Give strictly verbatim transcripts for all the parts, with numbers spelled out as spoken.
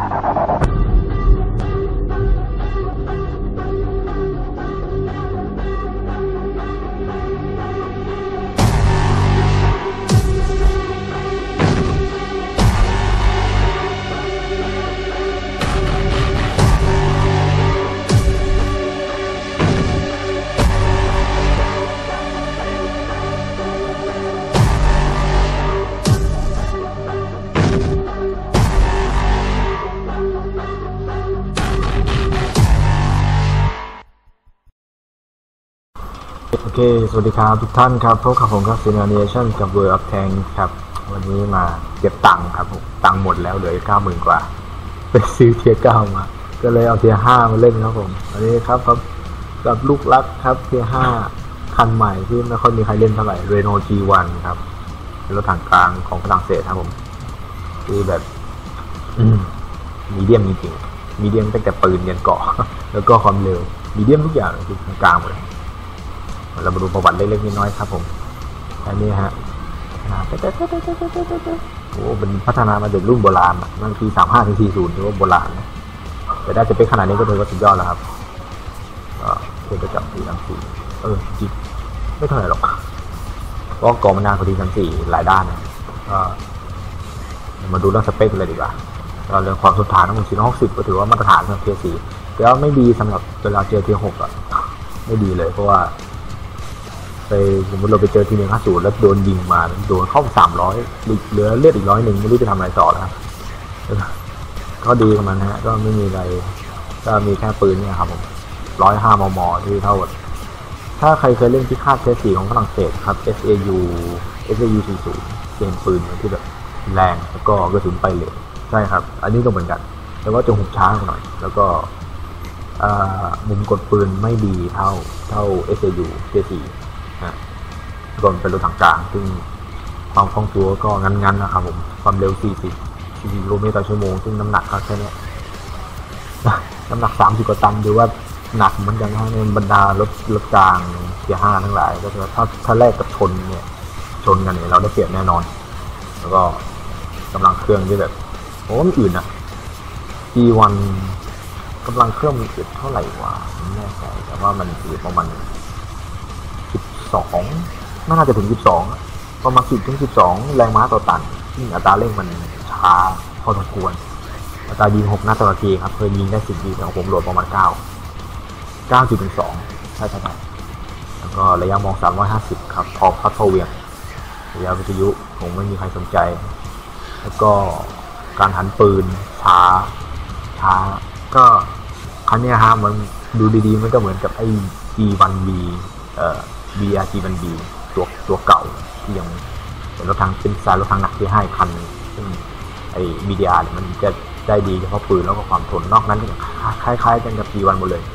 โอเคสวัสดีครับทุกท่านครับพบกับผมครับซีเนียร์เนชั่นกับ World of Tanks ครับวันนี้มาเก็บตังค์ครับผมตังค์หมดแล้วเหลือเก้าหมื่นกว่าไปซื้อเทียร์เก้ามาก็เลยเอาเทียร์ห้ามาเล่นครับผมวันนี้ครับครับกับลูกรักครับเทียร์ห้าคันใหม่ที่ไม่ค่อยมีใครเล่นเท่าไหร่ Renault จี วัน ครับเป็นรถถังกลางของฝรั่งเศสครับผมคือแบบมีเดียมจริงๆมีเดียมตั้งแต่ปืนยันเกาะแล้วก็ความเร็วมีเดียมทุกอย่างคือกลางหมดเลยเรามาดูประวัติเล็กๆน้อยๆครับผมอันนี้ฮะโอ้เป็นพัฒนามาจากรุ่นโบราณนั่นปีสามห้าถึงสี่ศูนย์ถือว่าโบราณนะแต่ได้จะเป็นขนาดนี้ก็ถือว่าสุดยอดแล้วครับก็เพื่อจะจับสี่สามสี่เออจริงไม่เท่าไหร่หรอกเพราะกองมันนานกว่าทีสามสี่หลายด้านนะก็มาดูเรื่องสเปคเลยดีกว่าก็เรื่องความทนทานของสี่ร้อยหกสิบก็ถือว่ามาตรฐานสำหรับเทียร์สี่แต่ว่าไม่ดีสำหรับเวลาเจอเทียร์หกอ่ะไม่ดีเลยเพราะว่าไปสมมติเราไปเจอทีหนึ่งห้าศูนย์แล้วโดนยิงมาโดนเข้าสามร้อยเหลือเลือดอีกร้อยหนึ่งไม่รู้จะทำอะไรต่อแล้วก็ดีกับมันฮะก็ไม่มีอะไรก็มีแค่ปืนเนี่ยครับผมร้อยห้ามมที่เท่ากับถ้าใครเคยเล่นพิฆาตเทสสี่ของฝรั่งเศสครับ เอส เอ ยู เอส เอ ยู สี่สิบเป็นปืนที่แบบแรงแล้วก็กระสุนไปเร็วใช่ครับอันนี้ก็เหมือนกันแต่ว่าจะหุบช้าหน่อยแล้วก็มุมกดปืนไม่ดีเท่าเท่า เอส เอ ยู เทสสี่ก่อนเป็นรถถังกลางซึ่งความคล่องตัวก็งั้นๆนะครับผมความเร็วสี่สิบกิโลเมตรต่อชั่วโมงซึ่งน้ำหนักแค่นี้น้ำหนักสามสิบกว่าตันดูว่าหนักเหมือนกันนะในบรรดารถรถกลางเกียร์ห้าทั้งหลายก็คือถ้าถ้าแรกกับชนเนี่ยชนกันเนี่ยเราได้เปรียบแน่นอนแล้วก็กำลังเครื่องที่แบบโอ้ไม่อื่นนะ จี วัน กำลังเครื่องมันอึดเท่าไหร่วะไม่แน่ใจแต่ว่ามันอึดประมาณสิบสองน่าจะถึงสิบสองประมาณสิบถึงสิบสองแรงม้าต่อตันซึ่งอัตราเร่งมันช้าพอสมควรอัตรายิงหกนัดต่อนาทีครับเคยยิงได้สิบยิงแต่ของผมโหลดประมาณเก้า เก้าจุดหนึ่งสองใช่ใช่ใช่แล้วก็ระยะมองสามร้อยห้าสิบครับพอพัดพอเวียงระยะวิทยุคงไม่มีใครสนใจแล้วก็การหันปืนช้าช้าก็คันนี้ฮะมันดูดีๆมันก็เหมือนกับไอ้ จี วัน บี เอ่อ บี อาร์ จี วัน บี ตัวตัวเก่าที่ยังเป็นรถทางเป็นสายรถทางหนักที่ให้คันซึ่งไอ้ บี ดี อาร์ เนี่ยมันจะได้ดีเฉพาะปืนแล้วก็ความทนนอกนั้นคล้ายๆกันกับ จี วัน หมดเลย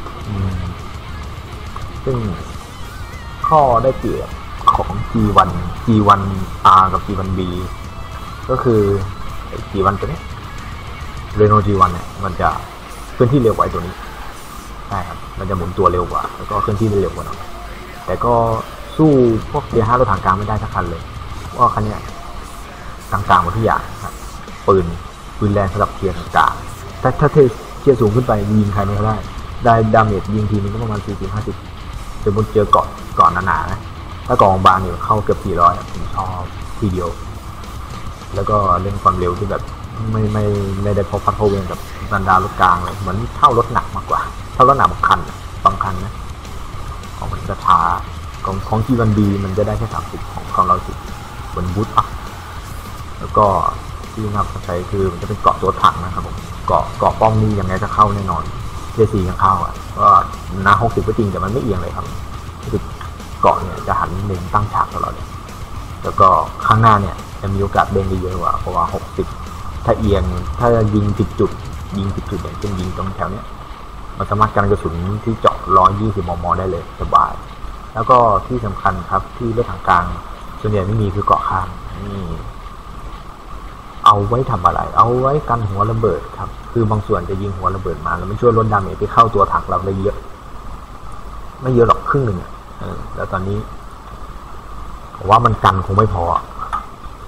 ซึ่งข้อได้เปรียบของ จี วัน จี วัน อาร์ กับ จี วัน บี ก็คือไอ้ จี วัน ตัวนี้ Renault จี วัน เนี่ยมันจะเคลื่อนที่เร็วกว่าตัวนี้ใช่ครับมันจะหมุนตัวเร็วกว่าแล้วก็เคลื่อนที่ได้เร็วกว่าหน่อยแต่ก็สู้พวกเทียร์ห้ารถถังกลางไม่ได้สักคันเลยว่าคันนี้กลางๆหมดทุกอย่างครับปืนปืนแรงสำหรับเทียร์กลางแต่ถ้าเทียร์สูงขึ้นไปยิงใครไม่ได้ได้ดาเมจยิงทีนึงก็ประมาณสี่สิบ ห้าสิบสมมติเจอเกาะเกาะหนาๆนะถ้ากองบางเนี่ยเข้าเกือบสี่ร้อยผมชอบทีเดียวแล้วก็เล่นความเร็วที่แบบไม่ไม่ไม่ได้พบพัดพเวงกับบรรดารถกลางเลยเหมือนเท่ารถหนักมากกว่าเท่ารถหนักบางคันบางคันนะของมันจะช้าของของ จี วัน บี มันจะได้แค่สามสิบของของเราสิบนบูทอัพแล้วก็ที่น่าสนใจคือมันจะเป็นเกาะตัวถังนะครับผมเกาะเกาะป้อมนี่ยังไงจะเข้าแน่นอนเจซียังเข้าอ่ะก็หน้าหกสิบก็จริงแต่มันไม่เอียงเลยครับคือเกาะเนี่ยจะหันมุมตั้งฉากตลอดเลยแล้วก็ข้างหน้าเนี่ยจะมีโอกาสเด้งได้เยอะกว่าเพราะว่าหกสิบถ้าเอียงถ้ายิงผิดจุดยิงผิดจุดอย่างเช่นยิงตรงแถวเนี้ยมันสามารถกันกระสุนที่เจาะหนึ่งร้อยยี่สิบมมได้เลยสบายแล้วก็ที่สำคัญครับที่รถถังกลางส่วนใหญ่ไม่มีคือเกาะคานนี่เอาไว้ทำอะไรเอาไว้กันหัวระเบิดครับคือบางส่วนจะยิงหัวระเบิดมาแล้วมันช่วยลดดาเมจที่เข้าตัวถังเราได้เยอะไม่เยอะหรอกครึ่งหนึ่งแล้วตอนนี้ผมว่ามันกันคงไม่พอ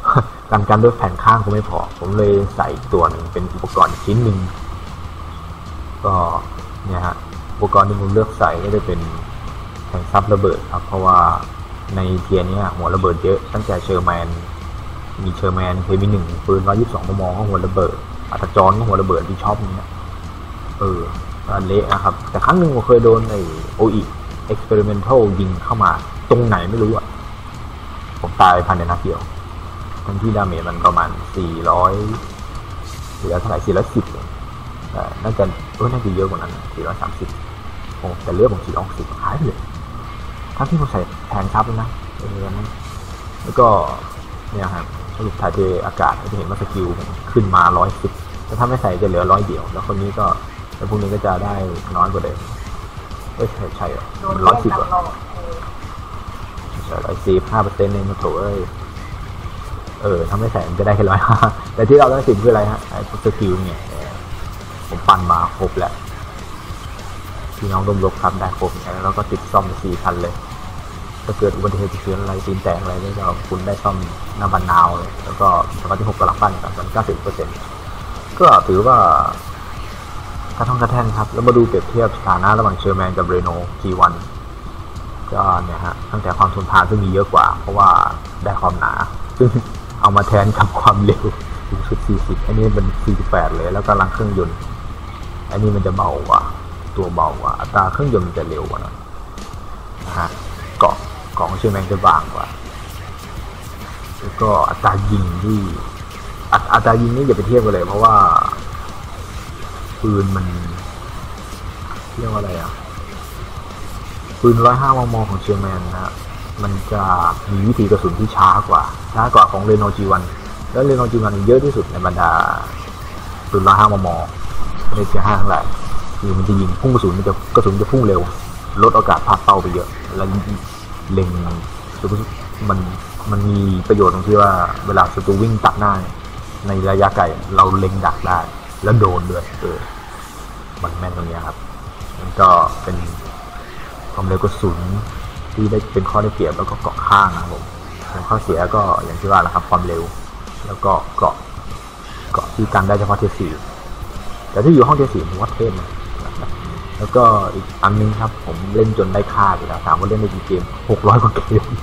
กันกันด้วยแผ่นข้างก็ไม่พอผมเลยใส่ตัวหนึ่งเป็นอุปกรณ์ชิ้นหนึ่งก็เนี่ยฮะอุปกรณ์ที่ผมเลือกใส่ก็จะเป็นแผงซับระเบิดครับเพราะว่าในเทียร์นี้หัวระเบิดเยอะตั้งแต่เชอร์แมนมีเชอร์แมนเคมีหนึ่งปืนร้อยยี่สิบสองมมก็หัวระเบิดอัตจรก็หัวระเบิดที่ชอบเนี้ยเออเละนะครับแต่ครั้งหนึ่งผมเคยโดนไอโออีเอ็กซ์เพร์เมนทัลยิงเข้ามาตรงไหนไม่รู้อ่ะผมตายภายในนัดเดียวทั้งที่ดาเมจมันประมาณสี่ร้อยเหลือเท่าไหร่สี่ร้อยสิบเองแต่น่าจะเออน่าจะเยอะกว่านั้นสี่ร้อยสามสิบโอ้แต่เลือดผมสี่ร้อยสิบหายไปเลยทั้งที่ผมใส่แทนซับเลยนะเออนั้นแล้วก็เนี่ยครับสรุปถ่ายเทอากาศจะเห็นว่าสกิลขึ้นมาร้อยสิบแต่ถ้าไม่ใส่จะเหลือร้อยเดียวแล้วคนนี้ก็แล้วพวกนี้ก็จะได้น้อยกว่าเดิมเอ้ยใช่ใช่ร้อยสิบอ่ะใช่ร้อยสิบห้าเปอร์เซ็นต์เองมาโถเอ้ยเออถ้าไม่ใส่มันจะได้แค่ร้อยห้าแต่ที่เราได้สิบคืออะไรฮะไอ้สกิลเนี่ยผมปั่นมาครบแล้วพี่น้องร่วมรบครับได้ครบแล้วก็ติดซ่อมสี่คันเลยถ้าเกิดอุบัติเหตุเกิดอะไรตีนแตกอะไรนี่ก็คุณได้ซ่อมหน้าบันนาวเลยแล้วก็สมัยที่หกกำลังปั้นกันเก้าสิบเปอร์เซ็นต์ก็ถือว่ากระท่องกระแท่นครับแล้วมาดูเปรียบเทียบสถานะระหว่างเชอร์แมนกับเรโน่ จี วัน ก็เนี่ยฮะตั้งแต่ความทนทานซึ่งมีเยอะกว่าเพราะว่าได้ความหนาซึ่งเอามาแทนกับความเร็วถึงสุดสี่สิบอันนี้เป็นสี่สิบแปดเลยแล้วก็ลังเครื่องยนต์อันนี้มันจะเบากว่าตัวเบากว่าอัตราเครื่องยนต์มันจะเร็วกว่านะนะฮะเกาะเกาะของเชอร์แมนจะบางกว่าแล้วก็อัตรายิงที่อัตรายิงนี่อย่าไปเทียบกันเลยเพราะว่าปืนมันเรียกว่าอะไรอ่ะปืนร้อยห้ามมของเชอร์แมนนะฮะมันจะมีวิธีกระสุนที่ช้ากว่าช้ากว่าของเรโน่ จี วัน แล้วเรโน่ จี วัน เยอะที่สุดในบรรดาปืนร้อยห้ามมในเทียร์ห้าทั้งหลายคือมันจะยิงพุ่งกระสุนมันจะกระสุนจะพุ่งเร็วลดโอกาสพลาดเป้าไปเยอะแล้วเล็งมันมันมีประโยชน์ตรงที่ว่าเวลาศัตรูวิ่งตัดหน้าในระยะไกลเราเล็งดักได้แล้วโดนด้วยเออมันแม่นตรงนี้ครับมันก็เป็นความเร็วกระสุนที่ได้เป็นข้อได้เปรียบแล้วก็เกาะข้างนะครับผมข้อเสียก็อย่างที่ว่าแหละครับความเร็วแล้วก็เกาะเกาะที่กันได้เฉพาะเทียร์สี่แต่ที่อยู่ห้องเทียร์สี่ผมว่าเท่นะแล้วก็อีกอันนึงครับผมเล่นจนได้ค่าอยู่แล้วถามว่าเล่นได้กี่เกมหกร้อยกว่าเกม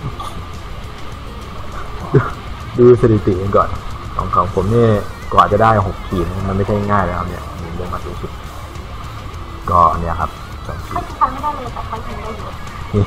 ดูสถิติกันก่อนของของผมเนี่ยกว่าจะได้หกขีดมันไม่ใช่ง่ายเลยครับเนี่ยผมเล่นมาสูงสุดก็เนี่ยครับสองขีดทำไม่ได้เลยแต่เขาทำได้อยู่นี่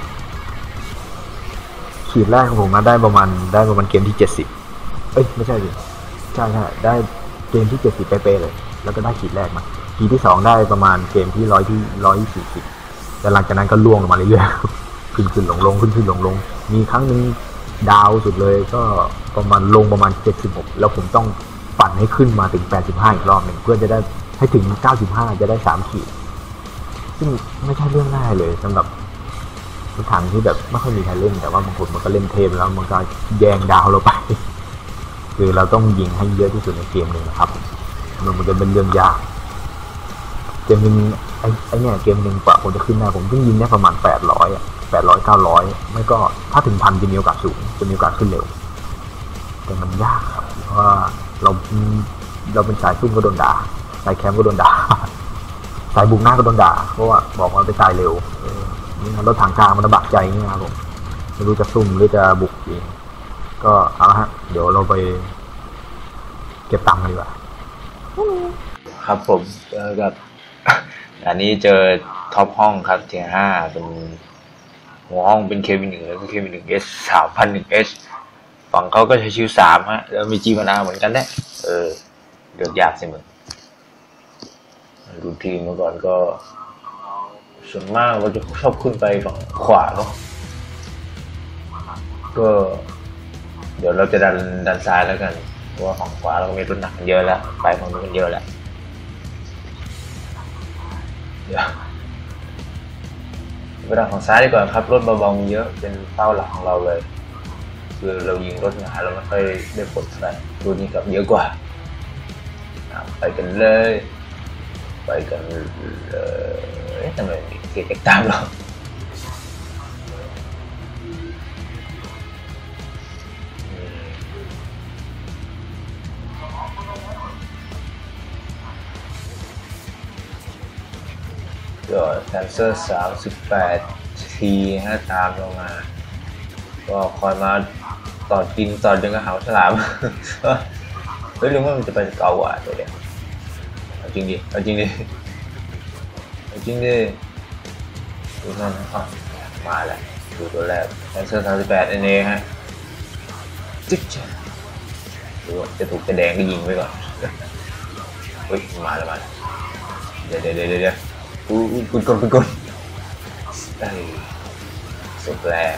ขีดแรกของผมมาได้ประมาณได้ประมาณเกมที่เจ็ดสิบเอ้ยไม่ใช่สิใช่ใช่ได้เกมที่เจ็ดสิบเป๊ะๆเลยแล้วก็ได้ขีดแรกมาขีดที่สองได้ประมาณเกมที่ร้อยที่ร้อยสี่สิบแต่หลังจากนั้นก็ล่วงลงมาเรื่อยๆขึ้นขึ้นลงลงขึ้นขึ้นลงลงมีครั้งนึงดาวสุดเลยก็ประมาณลงประมาณเจ็ดสิบหกแล้วผมต้องปั่นให้ขึ้นมาถึงแปดสิบห้าอีกรอบหนึ่งเพื่อจะได้ให้ถึงเก้าสิบห้าจะได้สามขีดซึ่งไม่ใช่เรื่องง่ายเลยสำหรับทุกทางที่แบบไม่ค่อยมีใครเล่นแต่ว่าบางคนมันก็เล่นเทมแล้วมันก็แยงดาวเราไปคือเราต้องยิงให้เยอะที่สุดในเกมหนึ่งนะครับมันจะเป็นเรื่องยากเกมหนึ่งไอ้ไอ้เนี่ยเกมหนึ่งกว่าผมจะขึ้นได้ผมต้องยิงได้ประมาณแปดร้อยอ่ะแปดร้อยเก้าร้อยไม่ก็ถ้าถึงพันจะมีโอกาสสูงจะมีโอกาสขึ้นเร็วแต่มันยากครับเพราะว่าเราเราเป็นสายซุ่มก็โดนด่าสายแคมป์ก็โดนด่าสายบุกหน้าก็โดนด่าเพราะว่าบอกว่าไปตายเร็วนี่รถถังกลางมันระบากใจนี่ครับผมไม่รู้จะซุ่มหรือจะบุกเองก็เอาฮะเดี๋ยวเราไปเก็บตังค์กันดีกว่าครับผมเจอกับอันนี้เจอท็อปห้องครับเทียร์ห้าเป็นหัวห้องเป็นเควินหนึ่งแล้วก็เควินหนึ่งเอสสามพันหนึ่งเอสฝั่งเขาก็ใช้ชิวสามฮะแล้วมีจีมานาเหมือนกันแหละเออเดือดยากเสมอดูทีมเมื่อก่อนก็ส่วนมากเราจะชอบขึ้นไปฝั่งขวาเนาะก็เดี๋ยวเราจะดันดันซ้ายแล้วกันเพราะว่าฝั่งขวาเราก็มีรถหนักเยอะแล้วไปฝั่งนู้นกันเยอะแล้วเดี๋ยวไปทางฝั่งซ้ายดีกว่าครับรถเบาๆเยอะเป็นเป้าหลักของเราเลยคือเรายิงรถหนาเราไม่ค่อยได้ผลเท่าไหร่ดูนี้กับเยอะกว่าไปกันเลยไปกันเลยทำไมเสียตามเราก็แคนเซอร์สามสิบแปดทีฮะตามลงมาก็คอยมาต่อกินต่อดึงกระเหาฉลามเฮ้ยลุงว่ามันจะไปเก่ากว่าเดี๋ยวเดี๋ยวเอาจริงดิเอาจริงดิเอาจริงดิดูนั่นนะมาแล้วดูตัวแรกแคนเซอร์สามสิบแปดเองฮะจิ๊กดูจะถูกจะแดงก็ยิงไว้ก่อนเฮ้ยมาแล้วมาเดี๋ยวเดี๋ยวเดี๋ยวเดี๋ยวกูกูกดกูกดเอ้ยสุดแรง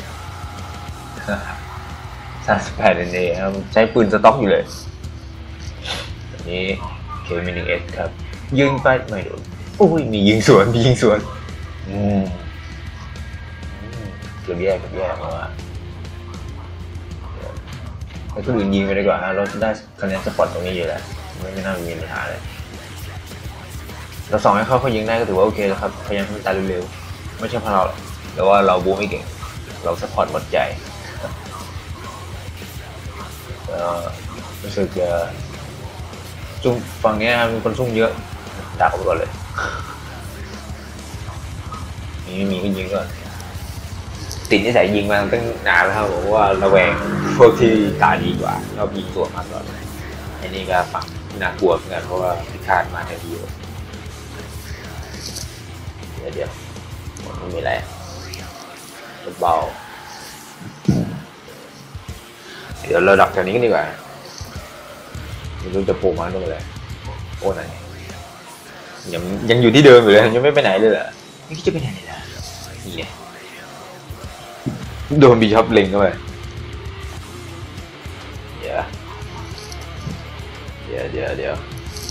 สามสิบแปดเองครับใช้ปืนสต็อกอยู่เลยอันนี้ เค เอ็ม หนึ่ง เอส ครับยิงไปไม่โดนโอ้ยมียิงสวนมียิงสวนอืมเกือบแย่เกือบแย่เพราะว่าให้คนอื่นยิงไปดีกว่าเราจะได้คะแนนสปอร์ตตรงนี้อยู่แล้วไม่ไม่น่ามีปัญหาเลยเราส่องให้เขาเขายิงได้ก็ถือว่าโอเคแล้วครับพยายามทำตาเร็วๆไม่ใช่เพราะเราแต่ว่าเราบู๊ไม่เก่งเราสปอร์ตหมดใจรู้สึกจะซุ่มฝั่งนี้มีคนซุ่มเยอะดักไปก่อนเลยมีไม่มีก็ยิงก่อนติดนิสัยยิงมาตั้งนานแล้วครับผมว่าระแวงพวกที่ตาดีกว่าชอบยิงตัวมากกว่าอันนี้ก็ฝั่งน่ากลัวเหมือนกันเพราะว่าพิฆาตมาในทีเดี๋ยวเดี๋ยวไม่มีอะไรเบาเดี๋ยวเราดักแถวนี้กันดีกว่าไม่รู้จะโผล่มาตรงไหนโอ้ไหนยังยังอยู่ที่เดิมอยู่เลยยังไม่ไปไหนเลยเหรอไม่คิดจะไปไหนเลยล่ะนี่ไงโดนบีช็อปเล็งเข้าไปเดี๋ยวเดี๋ยวเดี๋ยวเดี๋ยว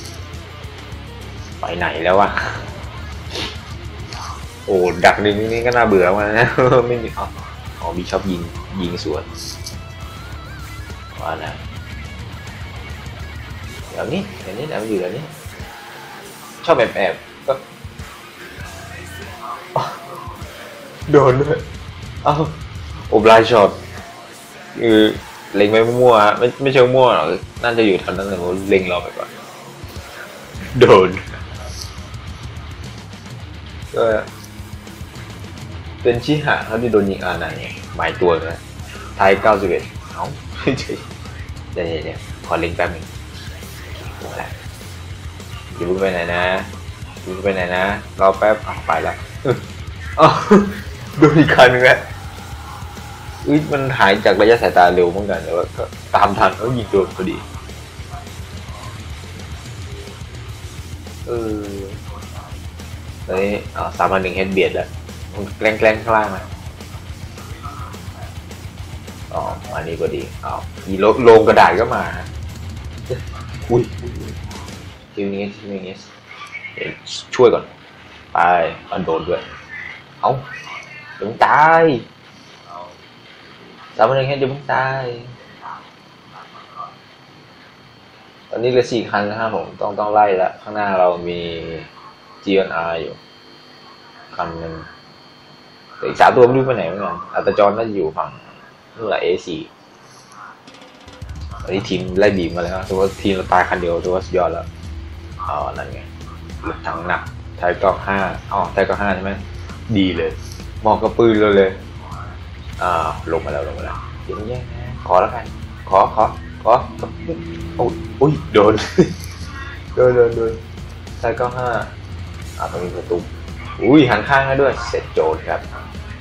ไปไหนแล้ววะโอ้ดักดึงนี่ก็น่าเบื่อมากนะไม่มีอ๋ออ๋อบีช็อปยิงยิงสวนว่านะเดี๋ยวนี้เดี๋ยวนี้แล้วอยู่แล้วนี่ชอบแอบแอบก็โดนด้วยเอ้าโอบไลน์ช็อตคือเล็งไม่มั่วไม่ไม่เชิงมั่วหรอกน่าจะอยู่แถวนั้นเลยผมเล็งรอไปก่อนโดนก็เป็นชิหะเขาที่โดนยิงอ่านั่นไงหมายตัวนะไทยเก้าสิบเอ็ดเอ้าเฉยเดี๋ยวเดี๋ยวขอเล็งแป๊บนึงหมดแล้วอยู่ไปไหนนะอยู่ไปไหนนะรอแป๊บอ่ะไปแล้วอ๋อโดนอีกคันนึงแล้วอุ้ยมันหายจากระยะสายตาเร็วเหมือนกันแต่ว่าก็ตามทันเขายิงโดนพอดีเออตอนนี้อ่าสามพันหนึ่งเฮดเบียดแล้วมันแกล้งแกล้งข้างล่างนะอ๋ออันนี้ก็ดีอ้าวอีโลโลงกระดาษก็มาอุ้ยทีนี้ทีนี้ช่วยก่อนไปมันโดนด้วยเอ้าถึงตายสามพันหนึ่งเฮดเดี๋ยวมึงตายตอนนี้เหลือสี่คันนะครับผมต้องต้องไล่ละข้างหน้าเรามี จี เอ็น อาร์ อยู่คันหนึ่งแต่อีกสามตัวไม่รู้ไปไหนเหมือนกันอัตจรน่าจะอยู่ฝั่งนู่นแหละ เอ สี่ ตอนนี้ทีมไล่บีบมาแล้วถือว่าทีมเราตายคันเดียวถือว่าสุดยอดแล้วอ๋อนั่นไงรถถังหนักไทยก็ห้าอ๋อไทยก็ห้าใช่ไหมดีเลยมองกระปืนเลยเลยอ่าลงมาแล้วลงมาแล้วเดี๋ยวแย่ขอแล้วกันขอขอขอโอ้ยอุ้ยโดนโดนโดนโดนไทยก็ห้าอ่าตรงนี้ประตูอุ้ยหันข้างให้ด้วยเสร็จโจทย์ครับ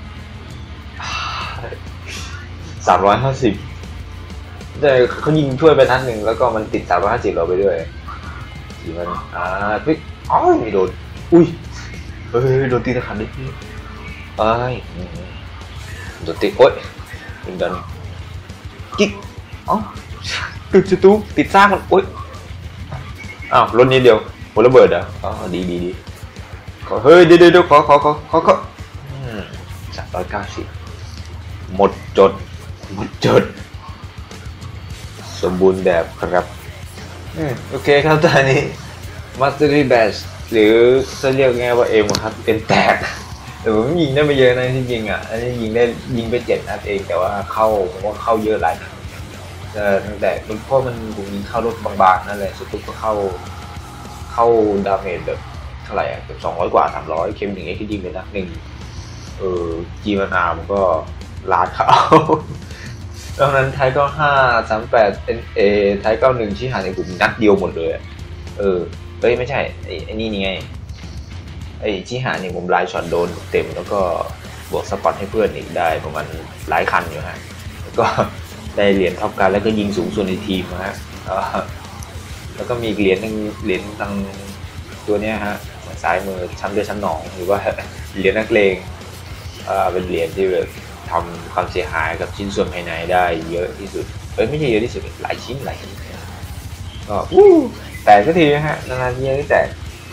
สามร้อยห้าสิบแต่เขายิงช่วยไปนัดหนึ่งแล้วก็มันติดสามร้อยห้าสิบเราไปด้วยทีมันอ่าพี่อ๋อไม่โดนอุ้ยเฮ้ยโดนตีตะขันดิเอ้ยโดนตีโอ๊ยยิงโดนกิ๊กอ๋อติดจุดตู้ติดซากมันโอ๊ยอ้าวรถนี้เดียวหัวระเบิดอ่ะอ๋อดีดีดีขอเฮ้ยเดี๋ยวเดี๋ยวขอขอขอขอขอสามร้อยเก้าสิบหมดจดหมดจดสมบูรณ์แบบครับโอเคครับตอนนี้ Mastery Badge หรือจะเรียกง่ายว่าเอ็มครับเป็นแตกแต่ผมยิงได้ไม่เยอะนะที่จริงอ่ะอันนี้ยิงได้ยิงไปเจ็ดนัดเองแต่ว่าเข้าผมว่าเข้าเยอะหลายนัดตั้งแต่เพราะมันผมยิงเข้ารถบางๆนั่นแหละสุดทุกก็เข้าเข้าดาเมจแบบเท่าไหร่อ่ะเกือบสองร้อยกว่าสามร้อยเคมหนึ่งเอ็กซ์ที่ยิงไปนัดหนึ่งเออจีมานาวมันก็ล้านเขาดังนั้นไทยเก้าห้าสามแปดเอ็นเอไทยเก้าหนึ่งชี้หาในกลุ่มนัดเดียวหมดเลยเออเอ้ยไม่ใช่ไอ้ไอ้นี่นี่ไงไอ้ชี้หาเนี่ยผมไลน์ช็อตโดนเต็มแล้วก็บวกสปอตให้เพื่อนอีกได้ประมาณหลายคันอยู่ฮะแล้วก็ได้เหรียญท็อปการแล้วก็ยิงสูงสุดในทีมนะฮะแล้วก็มีเหรียญนึงเหรียญทางตัวเนี้ยฮะซ้ายมือชั้นเลือดชั้นหนองหรือว่าเหรียญนักเลงอ่าเป็นเหรียญที่แบบทำความเสียหายกับชิ้นส่วนภายในได้เยอะที่สุดเอ้ยไม่ใช่เยอะที่สุดหลายชิ้นหลายชิ้นก็แต่ก็ทีนะฮะนานๆทีจะแตก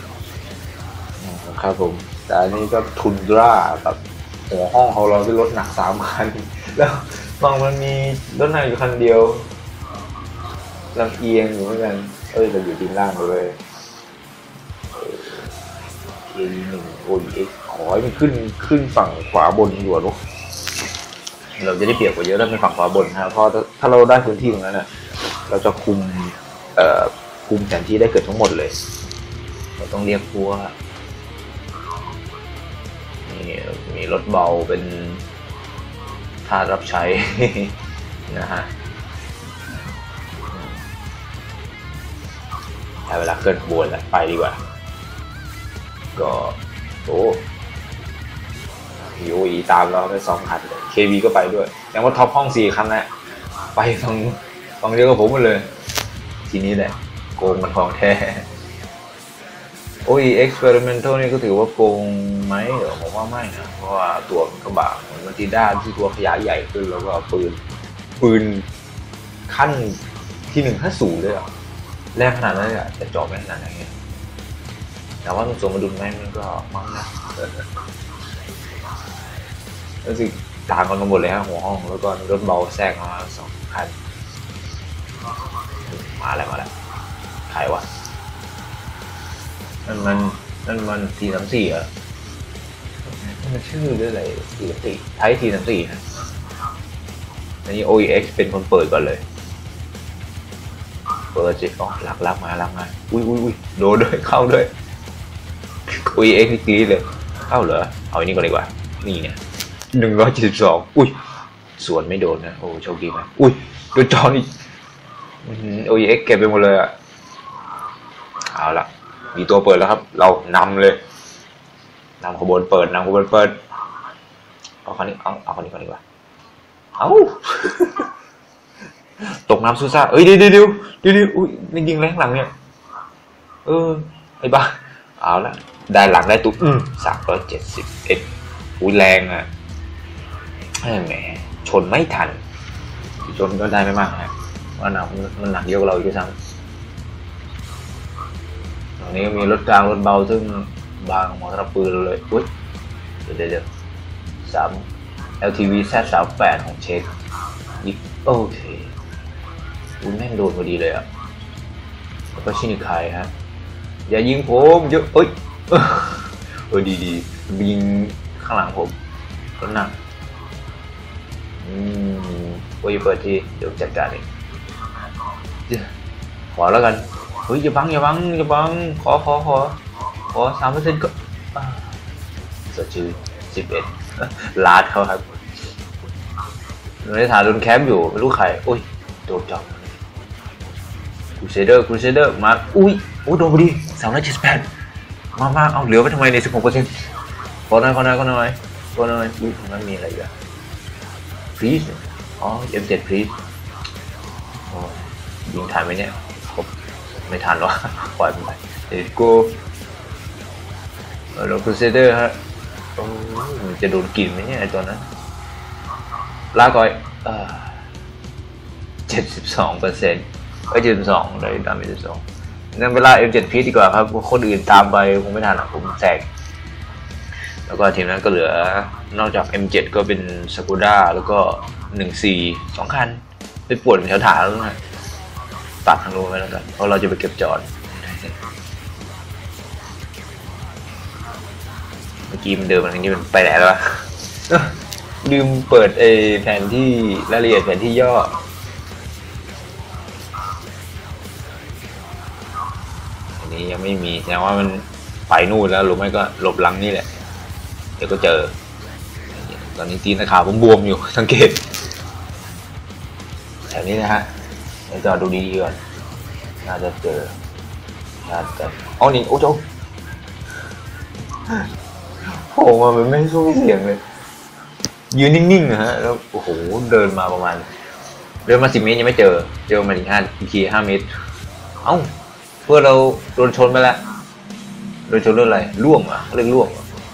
ครับผมแต่อันนี้ก็ทุนดราแบบหัวห้องของเราเป็นรถหนักสามคันแล้วบางมันมีรถหนักอยู่คันเดียวลำเอียงอยู่เหมือนกันเอ้ยเราอยู่ทีมล่างเลยเอหนึ่งโอ้ยเอ็กขอให้มันขึ้นขึ้นฝั่งขวาบนด่วนลูกเราจะได้เปรียบกว่าเยอะถ้าเป็นฝั่งขวาบนนะเพราะถ้าเราได้พื้นที่ตรงนั้นน่ะเราจะคุมเอ่อคุมแผนที่ได้เกิดทั้งหมดเลยเราต้องเรียกพวกนี่มีรถเบาเป็นท่ารับใช้ นะฮะแต่เวลาเกิดบวนแล้วไปดีกว่าก็โอ้ยูอีตามเราไปสองคันเลยเคบีก็ไปด้วยยังว่าท็อปห้องสี่คันแหละไปฝั่งฝั่งเดียวกับผมหมดเลยทีนี้แหละโกงมันของแท้โอ้ย experimental นี่ก็ถือว่าโกงไหมเดี๋ยวผมว่าไม่นะเพราะว่าตัวกระบะเหมือนมันตีด้านที่ตัวขยายใหญ่ขึ้นแล้วก็ปืนปืนขั้นที่หนึ่งห้าศูนย์เลยอ่ะแรงขนาดนั้นเลยอ่ะจะจ่อไปขนาดไหนเนี่ยแต่ว่ามันสมดุลไหมมันก็มั้งนะแล้วสิต่างกันมาหมดเลยฮะหัวห้องแล้วก็รถเบาแทรกมาสองคันมาแล้วมาแล้วใครวะนั่นมันนั่นมันทีสามสี่เหรอมันชื่อเรื่องอะไรทีสามสี่ไทยทีสามสี่นะอันนี้ โอ อี เอ็กซ์ เป็นคนเปิดก่อนเลยเปิดสิอ๋อลักลักมาลักมาอุ้ยอุ้ยอุ้ยโดนด้วยเข้าด้วย โอ อี เอ็กซ์ นี่กรี๊ดเลยเข้าเหรอเอาอันนี้ก่อนดีกว่านี่เนี่ยหนึ่งร้อยเจ็ดสิบสองอุ้ยสวนไม่โดนนะโอ้โชคดีไหมอุ้ยโดนจอนี่โอ อี เอ็กซ์ เก็บไปหมดเลยอ่ะเอาละมีตัวเปิดแล้วครับเรานำเลยนำขบวนเปิดนำขบวนเปิดเอาคันนี้เอาเอาคันนี้ก่อนดีกว่าเอาตกน้ำซูซ่าเอ้ยเดี๋ยวเดี๋ยวเดี๋ยวเดี๋ยวอุ้ยนี่ยิงแรงหลังเนี่ยเออไอ้บ้าเอาละได้หลังได้ตุ๊บสามร้อยเจ็ดสิบเอ็ดอุ้ยแรงอ่ะแหมชนไม่ทันชนก็ได้ไม่มากนะว่าหนักมันหนักเยอะกว่าเราอีกด้วยซ้ำตรงนี้ก็มีรถกลางรถเบาซึ่งบางมอเตอร์ปืนเลยอุ้ยเดี๋ยวเดี๋ยวสาม แอล ที วี แซด สามแปดของเช็คโอเคอุ้ยแม่งโดนพอดีเลยอ่ะแล้วก็ชินิคายฮะอย่ายิงผมเยอะเอ้ยเออดีดียิงข้างหลังผมก็หนักอืมโอ้ยเปิดที่เดี๋ยวจัดการเองขอแล้วกันเฮ้ยอย่าบังอย่าบังอย่าบังขอขอขอขอสามเปอร์เซ็นต์ก็สดชื่นสิบเอ็ดลาดเขาครับในฐานโดนแคมป์อยู่ไม่รู้ใครอุ้ยโดนจับครูเซเดอร์ครูเซเดอร์มาอุ้ยโอ้โดนพอดีสามร้อยเจ็ดสิบแปดมามาเอาเหลือไปทำไมในสิบหกเปอร์เซ็นต์ขอหน่อยขอหน่อยขอหน่อยขอหน่อยอุ้ยมันมีอะไรอ่ะพรีสอ๋อ เอ็ม เจ็ด พรีสยิงทันไหมเนี่ยไม่ทันวะปล่อยมันไปเดี๋ยวกูเราครูเซเดอร์ฮะโอ้มันจะโดนกินไหมเนี่ยไอตัวนั้นลาก่อยเจ็ดสิบสองเปอร์เซ็นต์เอ้ยเจ็ดสิบสองได้ดาเมจเจ็ดสิบสองงั้นเวลา เอ็ม เจ็ด พีชดีกว่าครับคนอื่นตามไปคงไม่ทันหรอกผมแซงแล้วก็ทีมนั้นก็เหลือนอกจาก เอ็ม เจ็ด ก็เป็นสกูด้าแล้วก็หนึ่งสี่สองคันไปปวดแถวถาแล้วนะตัดทางโน้นไปแล้วกันเพราะเราจะไปเก็บจอดเมื่อกี้มันเดินมาทางนี้มันไปไหนแล้ววะลืมเปิดไอแผนที่รายละเอียดแผนที่ย่ออันนี้ยังไม่มีแสดงว่ามันไปนู่นแล้วหรือไม่ก็หลบหลังนี่แหละเดี๋ยวก็เจอตอนนี้ตีนขาผมบวมอยู่สังเกตแถวนี้นะฮะเดี๋ยวจอดูดีๆก่อนน่าจะเจอน่าจะอ๋อนี่โอ้โหโผล่มามันไม่สู้เสียงเลยยืนนิ่งๆนะฮะแล้วโอ้โหเดินมาประมาณเดินมาสิบเมตรยังไม่เจอเจอมาถึงห้าอีกทีห้าเมตรเอ้าเพื่อเราโดนชนไปแล้วโดนชนเรื่องอะไรล่วงอ่ะเรื่องล่วง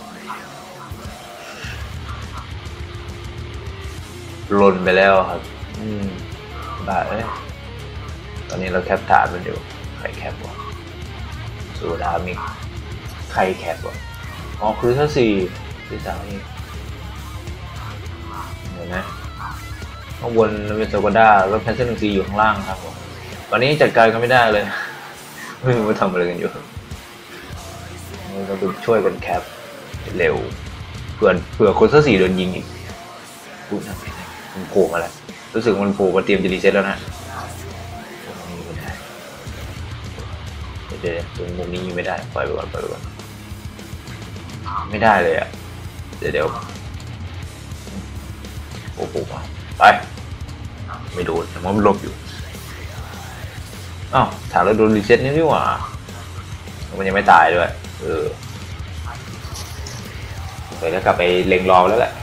หล่นไปแล้วครับอืมบ้าเอ้ยตอนนี้เราแคปถามมันอยู่ใครแคปวะสุดามิกใครแคปวะอ๋อคือถ้าสี่ที่สามนี่เห็นไหมข้างบนเป็นโซกาด้าแล้วแพนเซนซีอยู่ข้างล่างครับผมตอนนี้จัดการกันไม่ได้เลยไม่รู้ว่าทำอะไรกันอยู่เราต้องช่วยกันแคปเร็วเผื่อเผื่อคนเสื้อสีโดนยิงอีกพูดทำไมมันโผล่มาแล้วรู้สึกมันโผล่มาเตรียมจะรีเซ็ตแล้วนะเดี๋ยวตรงมุมนี้ยิงไม่ได้ปล่อยไปก่อนปล่อยไปก่อนไม่ได้เลยอ่ะเดี๋ยวเดี๋ยวโอ้โหไปไม่โดนแต่มันหลบอยู่อ้าวถามแล้วโดนรีเซ็ตนี่นี่หว่ามันยังไม่ตายด้วยเออเดี๋ยวจะกลับไปเล็งรอแล้วแหละ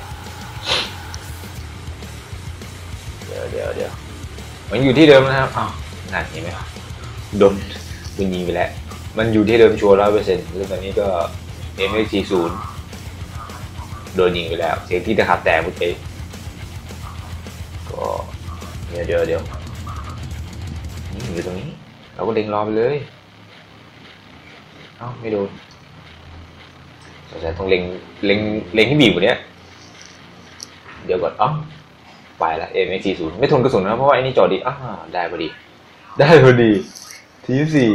เดี๋ยวเดี๋ยวเดี๋ยวมันอยู่ที่เดิมนะครับอ้าวนั่นเห็นไหมโดนมันยิงไปแล้วมันอยู่ที่เดิมชัวร์ร้อยเปอร์เซ็นต์แล้วตอนนี้ก็เอ็มเอ็กซ์สี่ศูนย์โดนยิงไปแล้วเสียงที่ตะขาบแตกเมื่อกี้ก็เดี๋ยวเดี๋ยวเดี๋ยวนี่อยู่ตรงนี้เราก็เล็งรอไปเลยเอ้าไม่โดนสงสัยต้องเล็งเล็งเล็งที่บีบกว่านี้เดี๋ยวก่อนอ๋อไปละเอ็มเอ็กซ์สี่ศูนย์ไม่ทนกระสุนนะเพราะว่าไอ้นี่จอดีอ้าได้พอดีได้พอดีทีสี่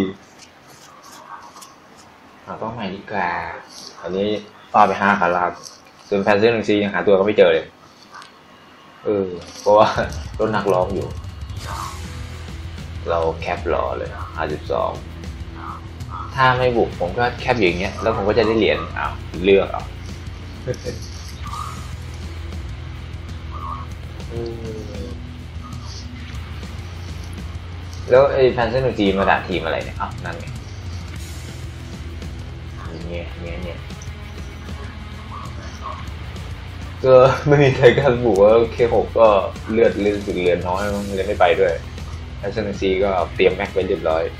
เราต้องใหม่ดีกว่าอันนี้ฟาไปห้าคาราส่วนแฟนเซอร์หนึ่งซียังหาตัวก็ไม่เจอเลยเออเพราะว่ารถนักร้องอยู่เราแคปรอเลยห้าสิบสองถ้าไม่บุกผมก็แคปอย่างเงี้ยแล้วผมก็จะได้เหรียญอ้าวเลือกเอาแล้วไอ้แฟนเซอร์หนึ่งซีมาด่าทีมอะไรเนี่ยอ้าวนั่นไงเนี่ยเนี่ยเนี่ยก็ไม่มีใครกล้าบุกว่าเคหกก็เลือดเลือดสึกเลือดน้อยมันเลยไม่ไปด้วยแฟนเซอร์หนึ่งซีก็เตรียมแม็กไว้เรียบร้อย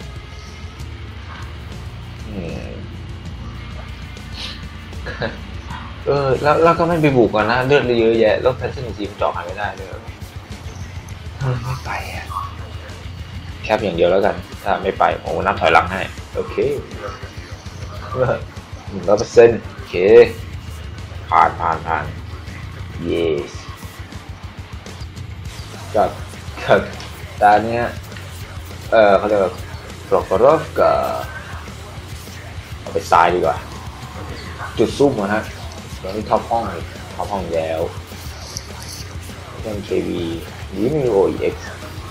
เออแล้วแล้วก็ไม่ไปบุกกันนะเลือดเยอะแยะแล้วแพนเซนซีมันเจาะหายไม่ได้เลยไม่ไปอ่ะแคปอย่างเดียวแล้วกันถ้าไม่ไปผมนับถอยหลังให้โอเคหนึ่งร้อยเปอร์เซ็นต์โอเคผ่านผ่านผ่าน yes กับกับตอนนี้เออเขาเรียกว่าโปรโกรฟกับเอาไปซ้ายดีกว่าจุดซุ่มนะฮะตอนนี้ท็อปห้องท็อปห้องแล้วเอ็ม เค วี ลิมิโอ อี เอ็กซ์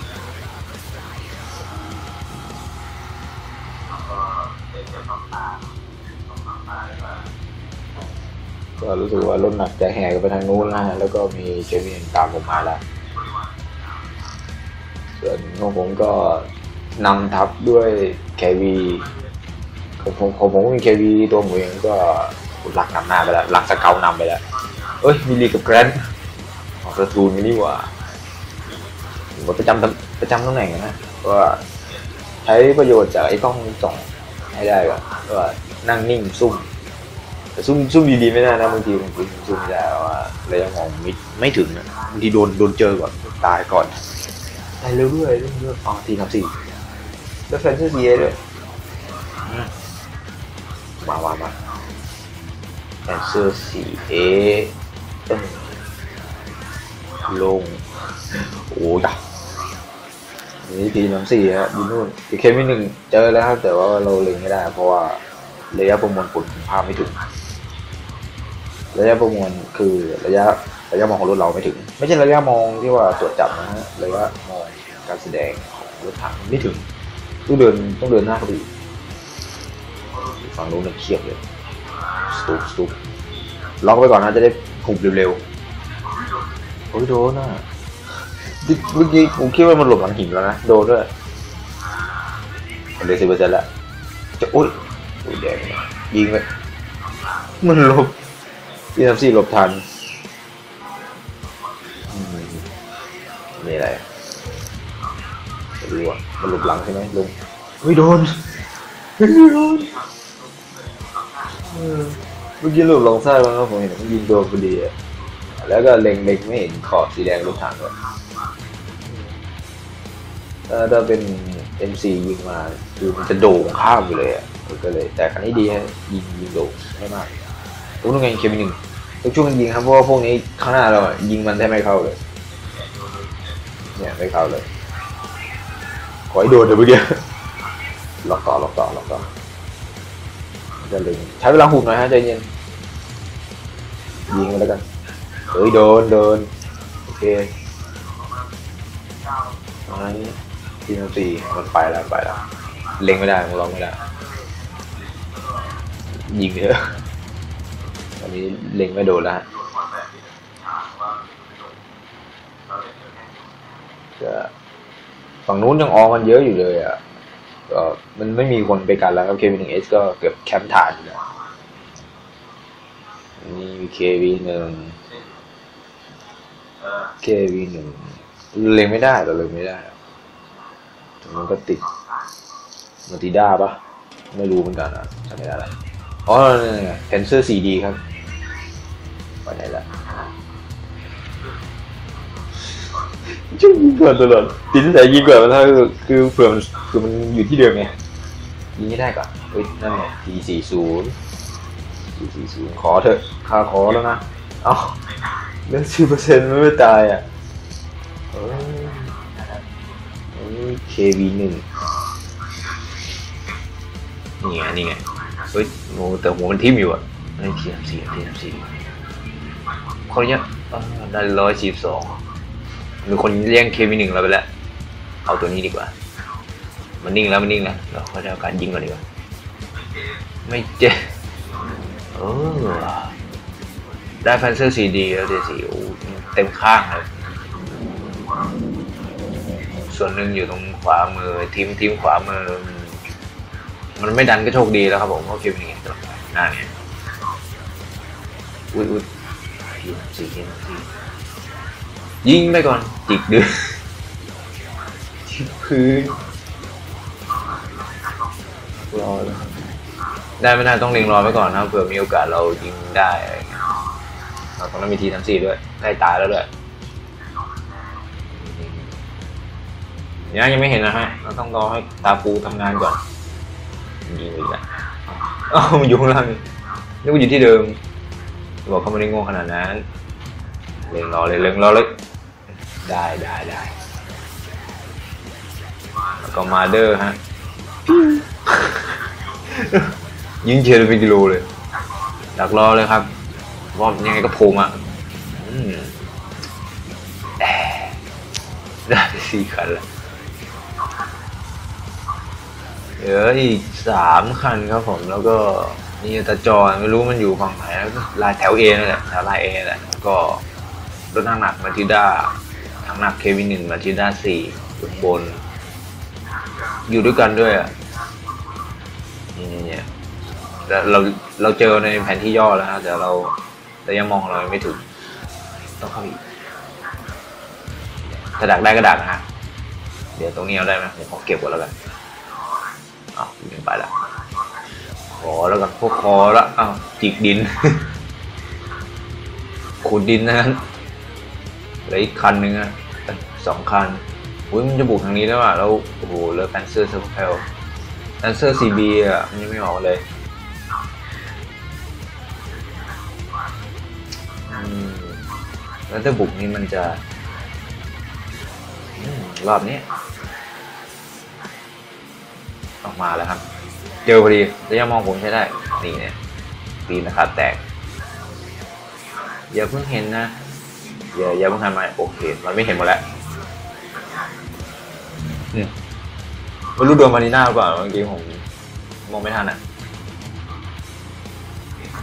ก็รู้สึกว่ารถหนักจะแห่กันไปทางนู้นนะฮะแล้วก็มีเจมี่ตามผมมาแล้วส่วนของผมก็นำทับด้วย เค วี ของผมของผมมี เค วี ตัวผมเองก็หลักนำหน้าไปแล้วหลักสเกลนำไปแล้วเอ้ยมีลีกับแกรนด์ออกสตูนนี่ว่าผมประจำประจำตำแหน่งนะว่าใช้ประโยชน์จากไอ้กล้องส่องให้ได้ก่อนว่านั่งนิ่งซุ่มแต่ซุ่มซุ่มดีๆไม่ได้นะบางทีบางทีซุ่มไม่ได้ว่าระยะมองไม่ไม่ถึงนะบางทีโดนโดนเจอก่อนตายก่อนตายเร็วด้วยเรื่อยๆอ๋อทีนับสี่แล้วแฟนเซอร์ซีด้วยมามามาแอนเซอร์สี่เอลงโอ้ยนี่ทีน้ำสี่ฮะอยู่นู่นอีกเคมีหนึ่งเจอแล้วครับแต่ว่าเราเล็งไม่ได้เพราะว่าระยะประมวลผลภาพไม่ถึงระยะประมวลคือระยะระยะมองของรถเราไม่ถึงไม่ใช่ระยะมองที่ว่าตรวจจับนะฮะระยะมองการแสดงของรถถังไม่ถึงต้องเดินต้องเดินหน้าเขาดีฝั่งนู้นมันเครียดเลยสตุกสตุกล็อกไปก่อนนะจะได้หุบเร็วๆโอ้ยโดนอ่ะเมื่อกี้ผมคิดว่ามันหลบหลังหินแล้วนะโดนด้วยเหลือสิบเปอร์เซ็นต์แล้วจะอุ้ยอุ้ยแดงยิงไปมันหลบที่ทำซี่หลบทันนี่อะไรไม่รู้อ่ะมันหลบหลังใช่ไหมลุงไม่โดนไม่โดนเมื่อกี้หลบหลังซ้ายมันก็ผมเห็นมันยิงโดนพอดีอ่ะแล้วก็เล็งเล็งไม่เห็นขอบสีแดงรถถังเลยถ้าถ้าเป็น เอ็ม ซี ยิงมาคือมันจะโด่งข้ามไปเลยอ่ะก็เลยแต่ครั้งนี้ดีฮะยิงยิงโด่งไม่มากรู้ยังไงเคมีหนึ่งต้องช่วยกันยิงครับเพราะว่าพวกนี้ข้างหน้าเรายิงมันได้ไม่เข้าเลยเนี่ยไม่เข้าเลยขอให้โดนเดี๋ยวเมื่อกี้ล็อกต่อล็อกต่อล็อกต่อจะเล็งใช้เวลาหุบหน่อยฮะใจเย็นยิงไปแล้วกันเฮ้ยโดนโดนโอเคอันนั้นทีมสี่มันไปแล้วไปแล้วเล็งไม่ได้มันล็อกไม่ได้ยิงเถอะตอนนี้เล็งไม่โดนแล้วจะฝั่งนู้นยังออกันเยอะอยู่เลยอ่ะก็มันไม่มีคนไปกันแล้วครับ เค วี หนึ่ง เอส ก็เกือบแคมป์ฐานอยู่แล้วนี่มี เค วี หนึ่ง เค วี หนึ่งเล็งไม่ได้เราเล็งไม่ได้มันก็ติดมาติด้าปะไม่รู้เหมือนกันอ่ะจำไม่ได้ละอ๋อเนี่ยแคนเซอร์ โฟร์ ดี ครับไปไหนละช่วยยิงก่อนตลอดติดแต่ยิงก่อนมันถ้าคือเผื่อมันคือมันอยู่ที่เดิมไงยิงไม่ได้ก่อนเฮ้ยนั่นไง ที สี่สิบ ที สี่สิบ ขอเถอะค่าขอแล้วนะเอ้าเรื่อง สิบเปอร์เซ็นต์ ไม่ตายอ่ะเออ เค วี หนึ่ง นี่ไงนี่ไงเฮ้ยโง่แต่หัวมันทิ่มอยู่อ่ะไอ้ทีมสี่ทีมสี่คนเนี้ยได้ร้อยสี่สิบสองมีคนเลี้ยง เค วี หนึ่งเราไปแล้วเอาตัวนี้ดีกว่ามันนิ่งแล้วมันนิ่งแล้วเราเขาจะเอาการยิงก่อนดีกว่าไม่เจ๊เออได้แฟนเซอร์ โฟร์ ดี แล้วเดี๋ยวสิโอ้เต็มข้างเลยส่วนหนึ่งอยู่ตรงขวามือทีมทีมขวามือมันไม่ดันก็โชคดีแล้วครับผมเพราะเกมนี้ตัวหน้าเนี่ยอุ้ยอุ้ยทีมสี่ทีมสี่ยิงไปก่อนจิกดื้อที่พื้นรอเลยได้ไม่ได้ต้องเล็งรอไว้ก่อนนะเผื่อมีโอกาสเรายิงได้อะไรเงี้ยเราต้องมีทีทำสี่ด้วยได้ตายแล้วด้วยเนี่ยยังไม่เห็นนะฮะเราต้องรอให้ตาปูทำงานก่อนยิงอีกแล้วอ้าวอยู่ข้างล่างนี่กูอยู่ที่เดิมบอกเขาไม่ได้โง่ขนาดนั้นเล็งรอเลยเล็งรอเลยได้ได้ได้แล้วก็มาเดอร์ฮะยิงเชียร์เป็นกิโลเลยดักรอเลยครับว่ายังไงก็โผล่มาได้สี่คันแล้วเหลืออีกสามคันครับผมแล้วก็นี่ตาจอไม่รู้มันอยู่ฝั่งไหนลายแถวเอนั่นแหละแถวลายเอแหละแล้วก็รถหนักมาติด้าทั้งหนัก เค วี หนึ่ง มาติด้าสี่บนอยู่ด้วยกันด้วยอ่ะนี่เนี่ยแต่เราเราเจอในแผนที่ย่อแล้วนะแต่เราแต่ยังมองเราไม่ถึงต้องเข้าอีกถ้าดักได้ก็ดักนะฮะเดี๋ยวตรงนี้เอาได้ไหมผมขอเก็บก่อนแล้วกันอ้าวยิงไปละขอแล้วกันพวกคอละอ้าวจิกดินขุดดินนะฮะเหลืออีกคันหนึ่งอ่ะสองคันอุ้ยมันจะบุกทางนี้แล้วอ่ะแล้วโอ้โหเหลือแพนเซอร์เซอร์เพลแพนเซอร์ ซี บี อ่ะมันยังไม่ออกเลยแล้วถ้าบุกนี้มันจะรอบนี้ออกมาแล้วครับเจอพอดีจะยังมองผมใช้ได้นี่เนี่ยปีนนะครับแตกอย่าเพิ่งเห็นนะอย่าอย่าเพิ่งทำมาโอเคมันไม่เห็นหมดแล้วไม่รู้โดนมานีน่าหรือเปล่าเมื่อกี้ผมมองไม่ทันอ่ะ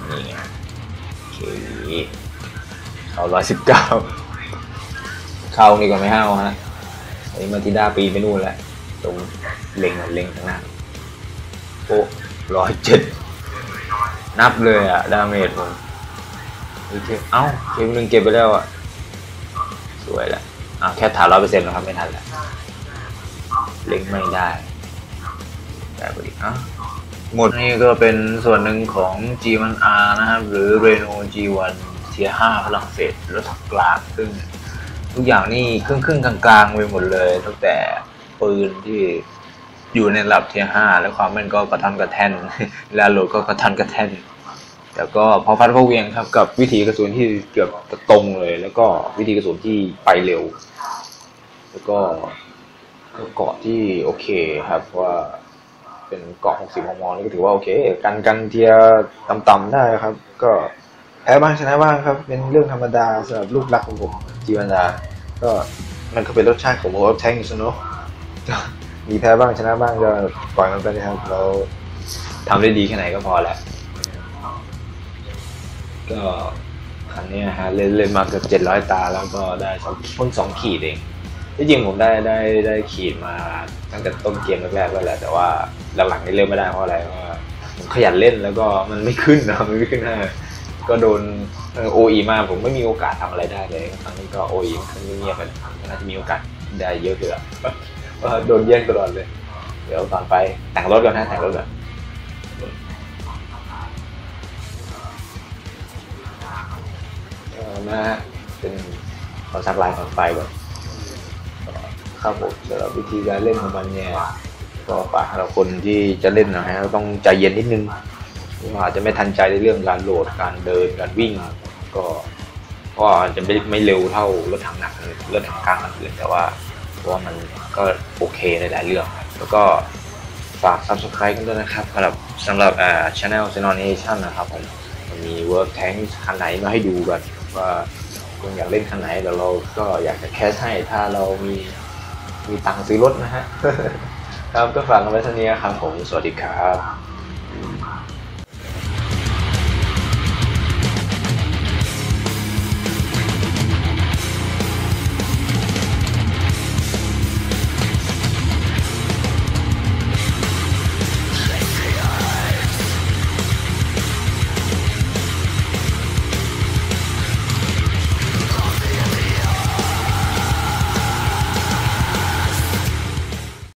นี่ไงโอเคเข้าร้อยสิบเก้าเข้านี่ก่อนไม่ห้าวฮะอันนี้มาทิด้าปีไปนู่นแล้วตรงเล็งเล็งข้างหน้าโอ้ร้อยเจ็ดนับเลยอะดาเมจผมเอ้าเคมหนึ่งเก็บไปแล้วอะสวยแหละอ่ะแค่ถ่ายร้อยเปอร์เซ็นต์นะครับไม่ทันแล้วเล็งไม่ได้ได้พอดีอ่ะหมดนี่ก็เป็นส่วนหนึ่งของ จี วัน อาร์ นะครับหรือ Renault จี วัน เทียร์ ห้าฝรั่งเศสรถกลางซึ่งทุกอย่างนี่ครึ่งครึ่งกลางๆไปหมดเลยตั้งแต่ปืนที่อยู่ในระดับเทียร์ ห้าแล้วความแม่นก็กระทันกระแท่นและโหลดก็กระทันกระแท่นแต่ก็พอพัดพอเวียงครับกับวิธีกระสุนที่เกือบตรงเลยแล้วก็วิธีกระสุนที่ไปเร็วแล้วก็เกาะที่โอเคครับว่าเป็นเกาะหกสิบมมนี่ก็ถือว่าโอเคกันกันเทียต่ำๆได้ครับก็แพ้บ้างชนะบ้างครับเป็นเรื่องธรรมดาสำหรับลูกรักของผมจีวันดาก็มันก็เป็นรสชาติของโอเวอร์แทงส์เนาะมีแพ้บ้างชนะบ้างก็ปล่อยมันไปนะครับเราทำได้ดีแค่ไหนก็พอแหละก็คันนี้ฮะเล่นเล่นมาเกือบเจ็ดร้อยตาแล้วก็ได้สองพ้นสองขีดเองที่จริงผมได้ได้ได้ขีดมาตั้งแต่ต้นเกมแรกๆแล้วแหละแต่ว่าหลังๆนี่เล่นไม่ได้เพราะอะไรเพราะว่าผมขยันเล่นแล้วก็มันไม่ขึ้นนะมันไม่ขึ้นให้ก็โดนโออีมาผมไม่มีโอกาสทำอะไรได้เลยครั้งนี้ก็โออีครั้งนี้เงียบกันน่าจะมีโอกาสได้เยอะเกินว่าโดนแย่งตลอดเลยเดี๋ยวตอนไปแต่งรถก่อนนะแต่งรถก่อนนะฮะเป็นขอสักลายก่อนไปก่อนครับผมสำหรับวิธีการเล่นของมันเนี่ยก็ฝากเราคนที่จะเล่นนะฮะต้องใจเย็นนิดนึงอาจจะไม่ทันใจในเรื่องการโหลดการเดินการวิ่งก็ก็อาจจะไม่ไม่เร็วเท่ารถถังหนักรถถังกลางอันอื่นแต่ว่าเพราะว่ามันก็โอเคในหลายเรื่องแล้วก็ฝาก ซับสไครบ์ กันด้วยนะครับสำหรับสำหรับอ่า channel Xenon Nation นะครับผมมี Work Tank คันไหนมาให้ดูกันว่าคุณอยากเล่นคันไหนแล้วเราก็อยากจะแคสให้ถ้าเรามีมีตังค์ซื้อรถนะฮะ ครับก็ฝากกันไว้เท่านี้ครับผมสวัสดีครับ